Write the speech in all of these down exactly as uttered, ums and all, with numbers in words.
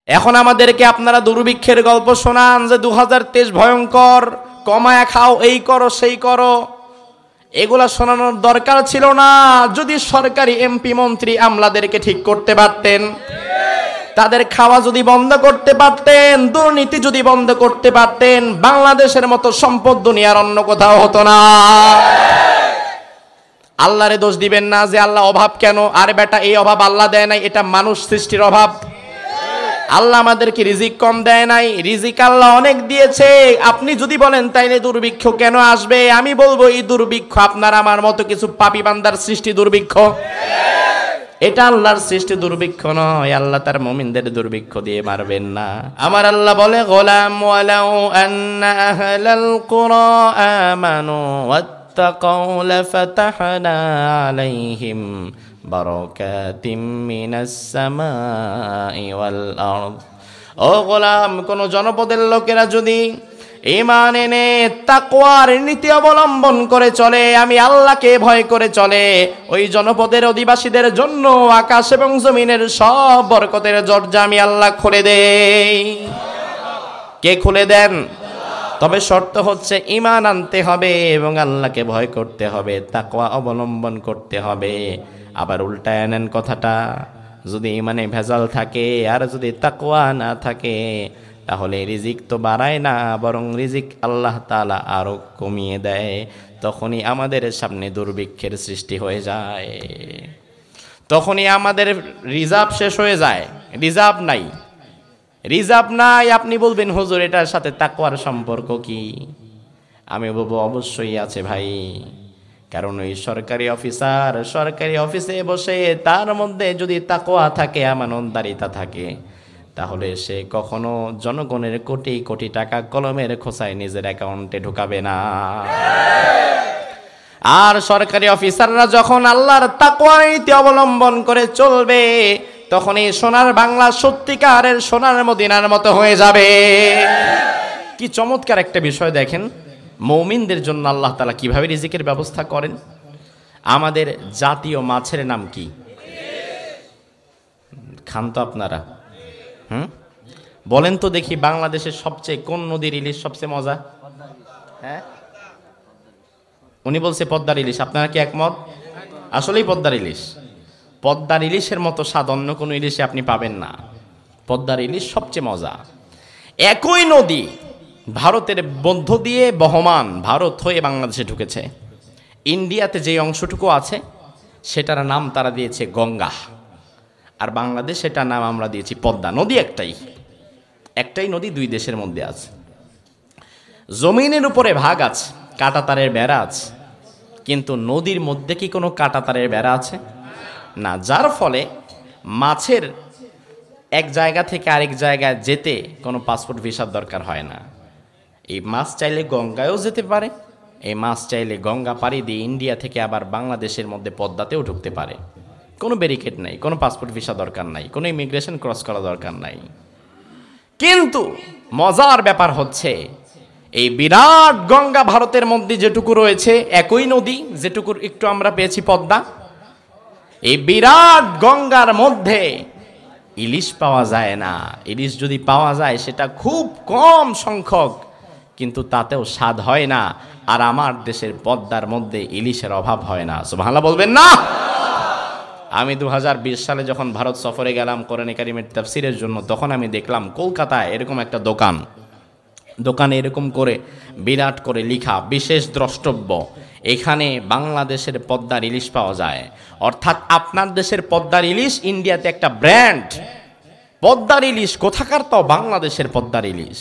এখন আমাদেরকে আপনারা দুর্ভিক্ষের গল্প শোনান যে দু হাজার তেইশ ভয়ঙ্কর, কমায়া খাও, এই করো সেই করো। এগুলা শোনানোর দরকার ছিল না। যদি সরকারি এমপি মন্ত্রী আমলাদেরকে ঠিক করতে পারতেন, তাদের খাওয়া যদি বন্ধ করতে পারতেন, দুর্নীতি যদি বন্ধ করতে পারতেন, বাংলাদেশের মতো সম্পদ দুনিয়ার অন্য কোথাও হতো না। আল্লাহরে দোষ দিবেন না যে আল্লাহ অভাব কেন, আর বেটা এই অভাব আল্লাহ দেয় নাই, এটা মানুষ সৃষ্টির অভাব। আল্লাহ আমাদেরকে রিজিক কম দেয় নাই, রিজিক আল্লাহ অনেক দিয়েছে। আপনি যদি বলেন তাইলে দুর্ভিক্ষ কেন আসবে, আমি বলবো এই দুর্ভিক্ষ আপনার আমার মতো কিছু পাপী বান্দার সৃষ্টি দুর্ভিক্ষ। এটা আল্লাহর সৃষ্টি দুর্ভিক্ষ নয়। আল্লাহ তার মুমিনদের দুর্ভিক্ষ দিয়ে মারবেন না। আমার আল্লাহ বলে, গোলাম ওয়ালাউ আন্না আহলাল কুরা আমানু ওয়াত্তাকাউ লাফাতাহনা আলাইহিম বারাকাতিম মিনাস সামাই ওয়াল আরদ। ও গোলাম, কোন জনপদের লোকেরা যদি ঈমান এনে তাকওয়ার নীতি অবলম্বন করে চলে, আমি আল্লাহকে ভয় করে চলে, ওই জনপদের অধিবাসীদের জন্য আকাশ এবং জমিনের সব বরকতের দরজা আমি আল্লাহ খুলে দেই। কে খুলে দেন? তবে শর্ত হচ্ছে ঈমান আনতে হবে এবং আল্লাহকে ভয় করতে হবে, তাকওয়া অবলম্বন করতে হবে। আবার উল্টায় নেন কথাটা, যদি ঈমানে ভেজাল থাকে আর যদি তাকওয়া না থাকে, তাহলে রিজিক তো বাড়ায় না, বরং রিজিক আল্লাহ তাআলা আরো কমিয়ে দেয়। তখনই আমাদের সামনে দুর্ভিক্ষের সৃষ্টি হয়ে যায়, তখনই আমাদের রিজার্ভ শেষ হয়ে যায়। রিজার্ভ নাই, রিজার্ভ নাই। আপনি বলবেন হুজুর এটার সাথে তাকওয়ার সম্পর্ক কি? আমি বলবো অবশ্যই আছে ভাই। কারণ ওই সরকারি অফিসার সরকারি অফিসে বসে তার মধ্যে যদি তাকওয়া থাকে, আমানতদারিতা থাকে, তাহলে সে কখনো জনগণের কোটি কোটি টাকা কলমের খোসায় নিজের অ্যাকাউন্টে ঢুকাবে না। আর সরকারি অফিসাররা যখন আল্লাহর তাকওয়া নীতি অবলম্বন করে চলবে, তখন এই সোনার বাংলা সত্যিকারের সোনার মদিনার মতো হয়ে যাবে। কি চমৎকার একটা বিষয় দেখেন, মুমিনদের জন্য আল্লাহ তাআলা কিভাবে রিজিকের ব্যবস্থা করেন। আমাদের জাতীয় মাছের নাম কি? খান তো আপনারা? হুম, বলেন তো দেখি, বাংলাদেশের সবচেয়ে কোন নদীর ইলিশ সবচেয়ে মজা? হ্যাঁ, উনি বলছে পদ্মার ইলিশ। আপনারা কি একমত? আসলেই পদ্মার ইলিশ। পদ্মার ইলিশের মতো স্বাদ অন্য কোনো ইলিশে আপনি পাবেন না। পদ্মার ইলিশ সবচেয়ে মজা। একই নদী ভারতের মধ্য দিয়ে বহমান, ভারত হয়ে বাংলাদেশে ঢুকেছে। ইন্ডিয়াতে যে অংশটুকু আছে সেটার নাম তারা দিয়েছে গঙ্গা, আর বাংলাদেশ সেটার নাম আমরা দিয়েছি পদ্মা। নদী একটাই, একটাই নদী দুই দেশের মধ্যে আছে। জমিনের উপরে ভাগ আছে, কাঁটাতারের বেড়া আছে, কিন্তু নদীর মধ্যে কি কোনো কাঁটাতারের বেড়া আছে? না। যার ফলে মাছের এক জায়গা থেকে আরেক জায়গায় যেতে কোনো পাসপোর্ট ভিসার দরকার হয় না। এই মাছ চাইলে গঙ্গায়ও যেতে পারে, এই মাছ চাইলে গঙ্গা পাড়ি দিয়ে ইন্ডিয়া থেকে আবার বাংলাদেশের মধ্যে পদ্মাতেও ঢুকতে পারে। কোনো ব্যারিকেড নাই, কোনো পাসপোর্ট ভিসা দরকার নাই, কোনো ইমিগ্রেশন ক্রস করা দরকার নাই। কিন্তু মজার ব্যাপার হচ্ছে, এই বিরাট গঙ্গা ভারতের মধ্যে যেটুকু রয়েছে, একই নদী যেটুকু একটু আমরা পেয়েছি পদ্মা, এই বিরাট গঙ্গার মধ্যে ইলিশ পাওয়া যায় না। ইলিশ যদি পাওয়া যায় সেটা খুব কম সংখ্যক, কিন্তু তাতেও স্বাদ হয় না। আর আমার দেশের পদ্মার মধ্যে ইলিশের অভাব হয় না। সুবহানাল্লাহ বলবেন না? আমি দু হাজার বিশ সালে যখন ভারত সফরে গেলাম কোরআনে কারিমের তাফসিরের জন্য, তখন আমি দেখলাম কলকাতায় এরকম একটা দোকান, দোকানে এরকম করে বিরাট করে লিখা বিশেষ দ্রষ্টব্য, এখানে বাংলাদেশের পদ্মার ইলিশ পাওয়া যায়। অর্থাৎ আপনার দেশের পদ্মার ইলিশ ইন্ডিয়াতে একটা ব্র্যান্ড। পদ্মার ইলিশ কোথাকার? তো বাংলাদেশের পদ্মার ইলিশ।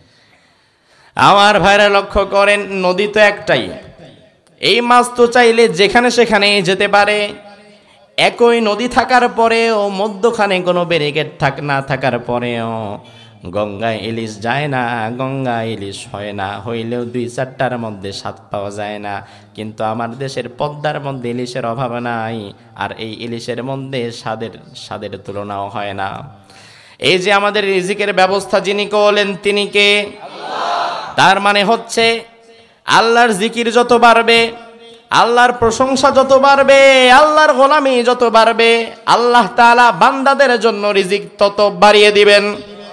আমার ভাইরা লক্ষ্য করেন, নদী তো একটাই, এই মাছ তো চাইলে যেখানে সেখানে যেতে পারে। একই নদী থাকার পরেও, মধ্যখানে কোনো ব্যারিকেড থাক না থাকার পরেও গঙ্গায় ইলিশ যায় না, গঙ্গা ইলিশ হয় না, হইলেও দুই চারটার মধ্যে স্বাদ পাওয়া যায় না। কিন্তু আমার দেশের পদ্মার মধ্যে ইলিশের অভাব নাই, আর এই ইলিশের মধ্যে স্বাদের স্বাদের তুলনাও হয় না। এই যে আমাদের রিজিকের ব্যবস্থা যিনি করলেন, তিনি কে? তার মানে হচ্ছে আল্লাহর জিকির যত বাড়বে, আল্লাহর প্রশংসা যত বাড়বে, আল্লাহর গোলামি যত বাড়বে, আল্লাহ তাআলা বান্দাদের জন্য রিজিক তত বাড়িয়ে দিবেন।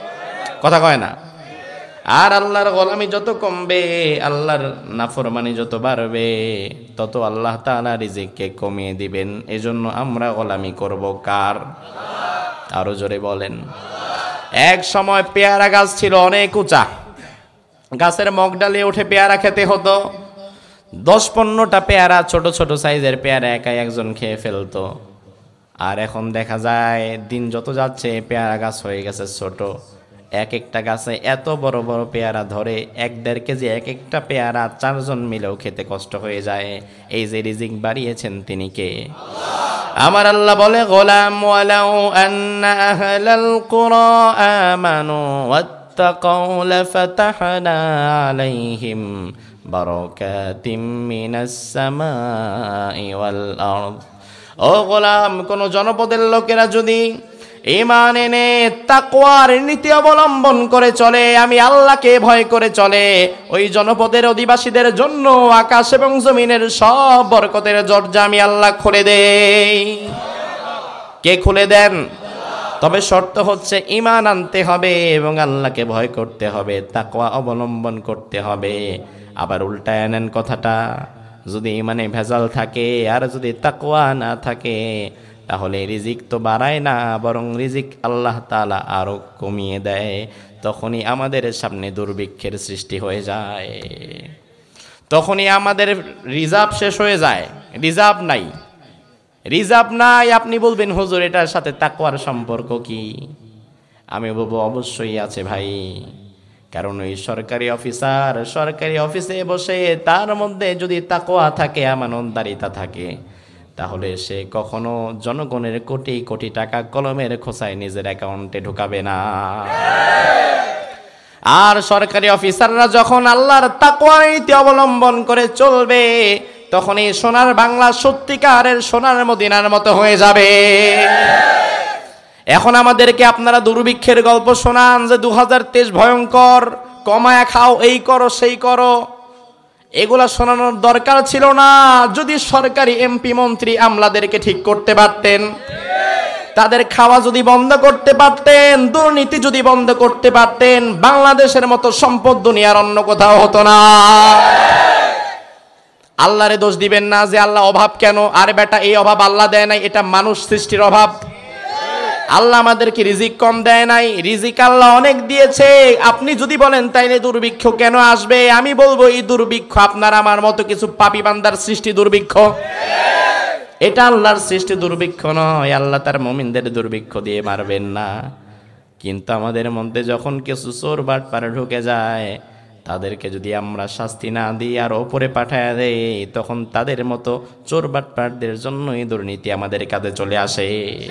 কথা কয় না? আর আল্লাহর গোলামি যত কমবে, আল্লাহর নাফরমানি যত বাড়বে, তত আল্লাহ তাআলা রিজিককে কমিয়ে দিবেন। এজন্য আমরা গোলামি করব কার? আরো জোরে বলেন। এক সময় পেয়ারা গাছ ছিল অনেক উঁচা, গাছের মগডালে উঠে পেয়ারা খেতে হতো। দশ পনেরোটা পেয়ারা, ছোট ছোট সাইজের পেয়ারা একাই একজন খেয়ে ফেলতো। আর এখন দেখা যায় দিন যত যাচ্ছে পেয়ারা গাছ হয়ে গেছে ছোট, এক একটা গাছে এত বড় বড় পেয়ারা ধরে, এক দেড় কেজি এক একটা পেয়ারা চারজন মিলেও খেতে কষ্ট হয়ে যায়। এই যে রিজিক বাড়িয়েছেন তিনি কে? আমার আল্লাহ বলে, গোলাম ওয়ালাউ আন্না আহলাল কুরা আমানু ওয়াত্তাকাউ লাফাতাহনা আলাইহিম বারাকাতিম মিনাস সামাই ওয়াল আরদ। ও গোলাম, কোন জনপদের লোকেরা যদি ঈমান এনে তাকওয়ার নীতি অবলম্বন করে চলে, আমি আল্লাহকে ভয় করে চলে, ওই জনপদের অধিবাসীদের জন্য আকাশ এবং জমিনের সব বরকতের দরজা আমি আল্লাহ খুলে দেই। কে খুলে দেন? তবে শর্ত হচ্ছে ঈমান আনতে হবে এবং আল্লাহকে ভয় করতে হবে, তাকওয়া অবলম্বন করতে হবে। আবার উল্টায় নেন কথাটা, যদি ঈমানে ভেজাল থাকে আর যদি তাকওয়া না থাকে, তাহলে রিজিক তো বাড়ায় না, বরং রিজিক আল্লাহ তাআলা আরো কমিয়ে দেয়। তখনই আমাদের সামনে দুর্ভিক্ষের সৃষ্টি হয়ে যায়, তখনই আমাদের রিজার্ভ শেষ হয়ে যায়। রিজার্ভ নাই, রিজার্ভ নাই। আপনি বলবেন হুজুর এটার সাথে তাকওয়ার সম্পর্ক কি? আমি বলবো অবশ্যই আছে ভাই। কারণ ওই সরকারি অফিসার সরকারি অফিসে বসে তার মধ্যে যদি তাকওয়া থাকে, আমানতদারিতা থাকে, তাহলে সে কখনো জনগণের কোটি কোটি টাকা কলমের খোসায় নিজের অ্যাকাউন্টে ঢুকাবে না। আর সরকারি অফিসাররা যখন আল্লাহর তাকওয়ার নীতি অবলম্বন করে চলবে, তখন এই সোনার বাংলা সত্যিকারের সোনার মদিনার মতো হয়ে যাবে। এখন আমাদেরকে আপনারা দুর্ভিক্ষের গল্প শোনান যে দু হাজার তেইশ ভয়ঙ্কর, কমায়া খাও, এই করো সেই করো, এগুলা শোনানোর দরকার ছিল না। যদি সরকারি এমপি মন্ত্রী আমলাদেরকে ঠিক করতে পারতেন, তাদের খাওয়া যদি বন্ধ করতে পারতেন, দুর্নীতি যদি বন্ধ করতে পারতেন, বাংলাদেশের মতো সম্পদ দুনিয়ার অন্য কোথাও হতো না। আল্লাহরে দোষ দিবেন না যে আল্লাহ অভাব কেন, আর বেটা এই অভাব আল্লাহ দেয় নাই, এটা মানুষ সৃষ্টির অভাব। আল্লাহ আমাদেরকে রিজিক কম দেয় নাই, রিজিক আল্লাহ অনেক দিয়েছে। আপনি যদি বলেন তাইলে দুর্ভিক্ষ কেন আসবে, আমি বলবো এই দুর্ভিক্ষ আপনার আমার মতো কিছু পাপী বান্দার সৃষ্টি দুর্ভিক্ষ, এটা আল্লাহর সৃষ্টি দুর্ভিক্ষ নয়। আল্লাহ তার মুমিনদের দুর্ভিক্ষ দিয়ে মারবেন না। কিন্তু আমাদের মধ্যে যখন কিছু চোর বাটপার ঢুকে যায়, তাদেরকে যদি আমরা শাস্তি না দিই আর ওপরে পাঠায় দেই, তখন তাদের মতো চোর বাটপারদের জন্যই দুর্নীতি আমাদের কাছে চলে আসে।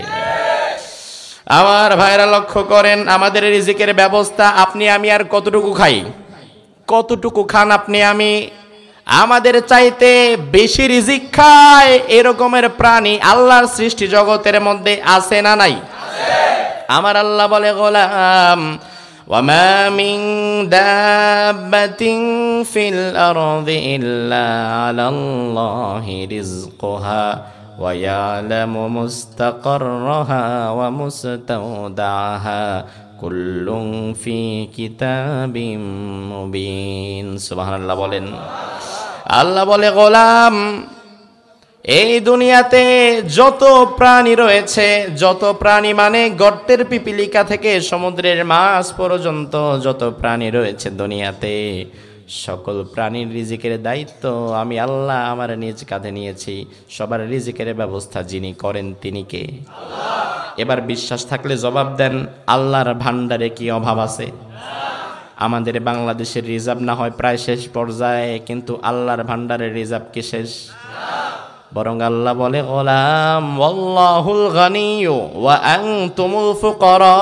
আমার ভাইরা লক্ষ্য করেন, আমাদের রিজিকের ব্যবস্থা আপনি আমি আর কতটুকু খাই, কতটুকু খান আপনি আমি? আমাদের চাইতে বেশি রিজিক খায় এরকমের প্রাণী আল্লাহর সৃষ্টি জগতের মধ্যে আছে না নাই? আমার আল্লাহ বলে, গোলাম ওয়ামা মিন দাব্বাতিন ফিল আরদি ইল্লা আলাল্লাহি রিজকুহা ওয়া ইয়ালামু মুস্তাকাররাহা ওয়া মুস্তাওদাহা কুল্লুন ফি কিতাবিম মুবিন। সুবহানাল্লাহ বলেন। আল্লাহ বলে, গোলাম এই দুনিয়াতে যত প্রাণী রয়েছে, যত প্রাণী মানে গর্তের পিপিলিকা থেকে সমুদ্রের মাছ পর্যন্ত যত প্রাণী রয়েছে দুনিয়াতে, সকল প্রাণীর রিজিকের দায়িত্ব আমি আল্লাহ আমার নিজ কাঁধে নিয়েছি। সবার রিজিকের ব্যবস্থা যিনি করেন তিনি কে? এবার বিশ্বাস থাকলে জবাব দেন, আল্লাহর ভান্ডারে কি অভাব আছে? আমাদের বাংলাদেশের রিজার্ভ না হয় প্রায় শেষ পর্যায়ে, কিন্তু আল্লাহর ভান্ডারের রিজার্ভ কি শেষ? বরং আল্লাহ বলে, গোলাম ওয়াল্লাহুল গানিয়্যু ওয়া আনতুমুল ফুকারা।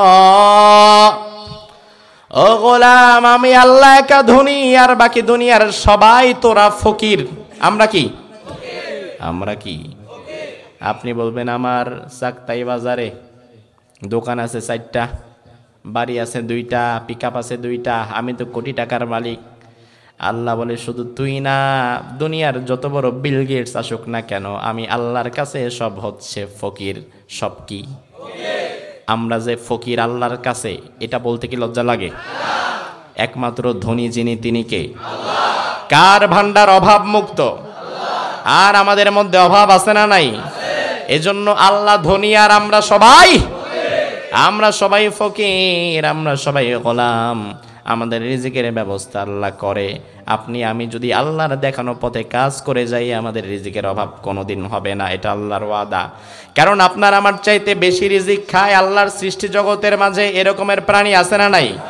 ও গোলাম, আমি আল্লাহ একা ধনী আর বাকি দুনিয়ার সবাই তোরা ফকির। আমরা কি? আমরা কি? আপনি বলবেন আমার চাকতাই বাজারে দোকান আছে চারটা, বাড়ি আছে দুইটা, পিকআপ আছে দুইটা, আমি তো কোটি টাকার মালিক। আল্লাহ বলে, শুধু তুই না, দুনিয়ার যত বড় বিল গেটস আসুক না কেন, আমি আল্লাহর কাছে সব হচ্ছে ফকির। সব কি? আমরা যে ফকির আল্লাহর কাছে, এটা বলতে কি লজ্জা লাগে? একমাত্র ধনী যিনি তিনি কে? কার ভান্ডার অভাব মুক্ত? আর আমাদের মধ্যে অভাব আছে না নাই? এজন্য আল্লাহ ধনী আর আমরা সবাই আমরা সবাই ফকির, আমরা সবাই গোলাম। আমাদের রিজিকের ব্যবস্থা আল্লাহ করে। আপনি আমি যদি আল্লাহর দেখানো পথে কাজ করে যাই, আমাদের রিজিকের অভাব কোনোদিন হবে না, এটা আল্লাহর ওয়াদা। কারণ আপনার আমার চাইতে বেশি রিজিক খায় আল্লাহর সৃষ্টি জগতের মাঝে এরকমের প্রাণী আছে না নাই?